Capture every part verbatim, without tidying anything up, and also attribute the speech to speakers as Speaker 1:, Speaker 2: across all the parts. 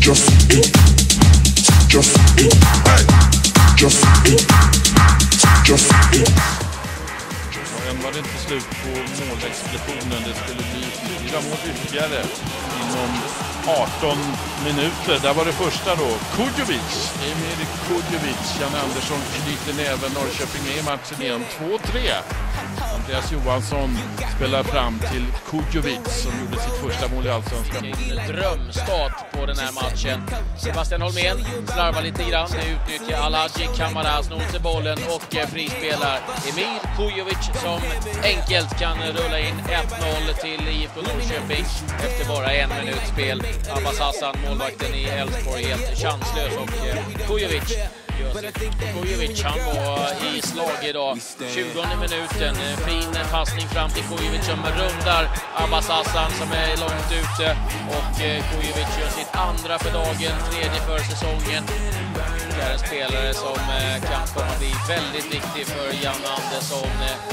Speaker 1: Just eat. Just eat. Hey. Just eat. Just eat.
Speaker 2: Än var det inte slut på målexplosionen. Det skulle bli fyra mål ytterligare inom arton minuter. Där var det första då. Kujovic, Emir Kujovic. Janne Andersson knyter näven. Norrköping är i matchen igen. två tre. Andreas Johansson spelar fram till Kujovic som gjorde sitt första mål i Allsvenskan.
Speaker 3: Drömstart på den här matchen. Sebastian Holmén slarvar lite grann. Utnyttjar Alhaji Kamara, snor till bollen och frispelar Emir Kujovic som enkelt kan rulla in ett noll till I F K Norrköping efter bara en minuts spel. Abbas Hassan, målvakten i Elfsborg, helt chanslös och Kujovic Kujovic, han var i slag idag. tjugonde minuten, fin passning fram till Kujovic som rundar Abbas Hassan som är långt ute. Och Kujovic gör sitt andra för dagen, tredje för säsongen. Det är en spelare som kan komma att bli väldigt viktig för Janne Andersson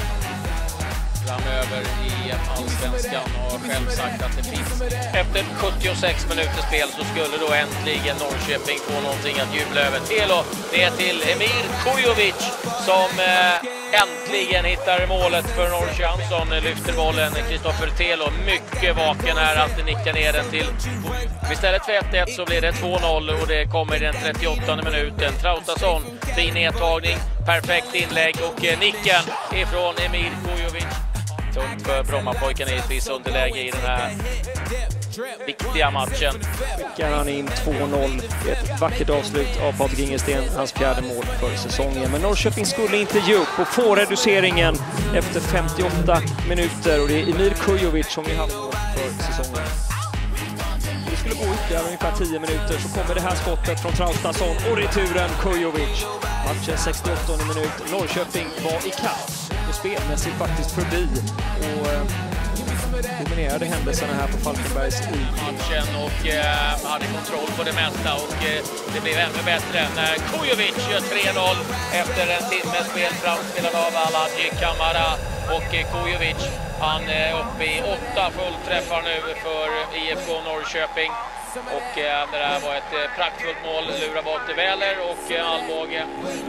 Speaker 3: framöver i Allsvenskan, och har själv sagt att det finns. Efter sjuttiosex minuters spel så skulle då äntligen Norrköping få någonting att jubla över. Telo, det är till Emir Kujovic som eh, äntligen hittar målet för Norrköping. Lyfter bollen, Kristoffer Telo mycket vaken här att nicka ner den till. Istället för ett ett så blir det två noll och det kommer i den trettioåttonde minuten. Traustason, fin nedtagning, perfekt inlägg och eh, nicken ifrån Emir Kujovic. Tungt för Brommapojkarna i ett visst underläge i den här viktiga matchen.
Speaker 4: Skickar han in två noll. Ett vackert avslut av Patrik Ingesten, hans fjärde mål för säsongen. Men Norrköping skulle inte ge upp och få reduceringen efter femtioåtta minuter. Och det är Emir Kujovic som vi haft för säsongen. Det skulle gå ytterligare ungefär tio minuter så kommer det här skottet från Traustason och returen Kujovic. Matchen sextioåttonde minut. Norrköping var i kapp och spelmässigt faktiskt förbi och eh, dominerade händelserna här på Falkenbergs i
Speaker 3: matchen och eh, hade kontroll på det mesta, och eh, det blev ännu bättre när Kujovic gör tre noll efter en timmes spel framspelad av Alhaji Kamara. Och eh, Kujovic, han är uppe i åtta fullträffar nu för I F K Norrköping. Och eh, det där var ett eh, praktfullt mål, lurar bort till Väler och eh, Alvbåge.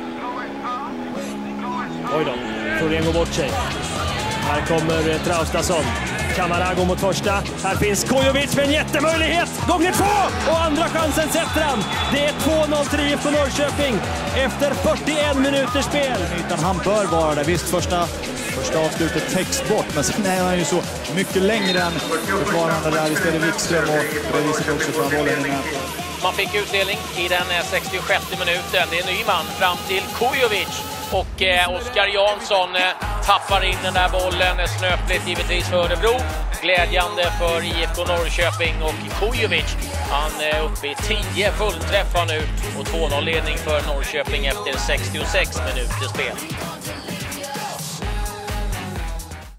Speaker 5: Oj då, Florén går bort sig. Här kommer Traustason. Kamara går mot första. Här finns Kujovic med en jättemöjlighet. Gånger två! Och andra chansen sätter han. Det är två noll till I F K Norrköping efter fyrtioen minuters spel.
Speaker 6: Utan han bör vara där. Visst, första, första avslutet täcks bort. Men sen är han ju så mycket längre än försvarande där istället Wikström. Och på det viset också från bollen innan.
Speaker 3: Man fick utdelning i den sextiosjätte minuten. Det är Nyman fram till Kujovic. Och eh, Oskar Jansson eh, tappar in den där bollen, snöpligt givetvis för Örebro. Glädjande för I F K Norrköping, och Kujovic, han är uppe i tio fullträffar nu och två noll ledning för Norrköping efter sextiosex minuters spel.